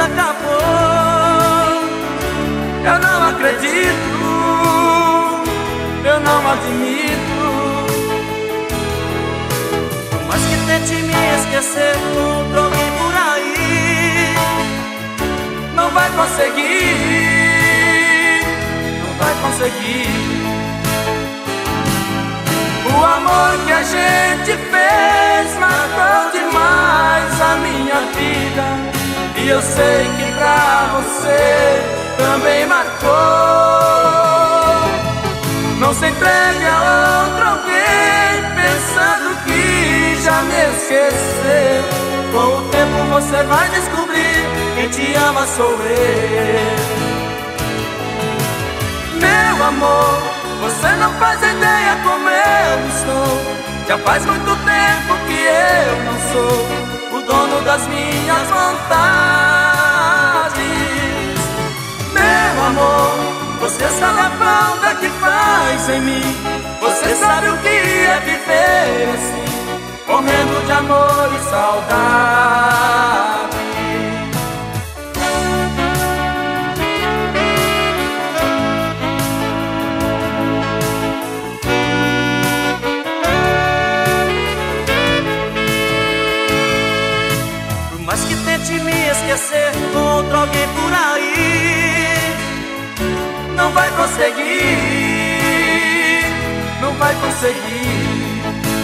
acabou. Eu não acredito, eu não admito. Por mais que tente me esquecer, encontre alguém por aí, não vai conseguir, não vai conseguir. O amor que a gente fez marcou demais a minha vida, e eu sei que pra você também marcou. Não se entregue a outro alguém pensando que já me esqueceu. Com o tempo você vai descobrir, quem te ama sou eu. Meu amor, você não faz ideia como eu estou. Já faz muito tempo que eu não sou o dono das minhas vontades. Meu amor, você sabe a falta que faz em mim. Você sabe o que é viver assim, morrendo de amor e saudade. Mas que tente me esquecer com outro alguém por aí, não vai conseguir, não vai conseguir.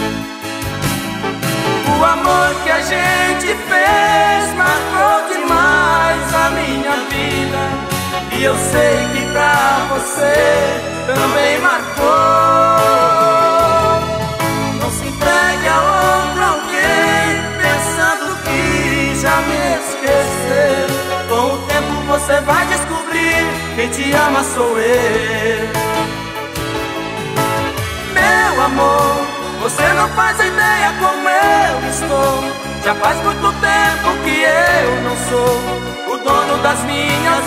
O amor que a gente fez marcou demais a minha vida, e eu sei que pra você também marcou. Não se entregue a outro alguém pensando que já me esqueceu. Com o tempo você vai descobrir, quem te ama sou eu. Meu amor, você não faz ideia como eu estou. Já faz muito tempo que eu não sou o dono das minhas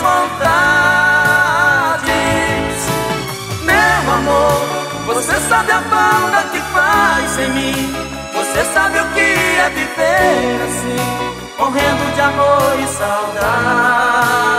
vontades. Meu amor, você sabe a falta que faz em mim. Você sabe o que é viver assim, morrendo de amor e saudade.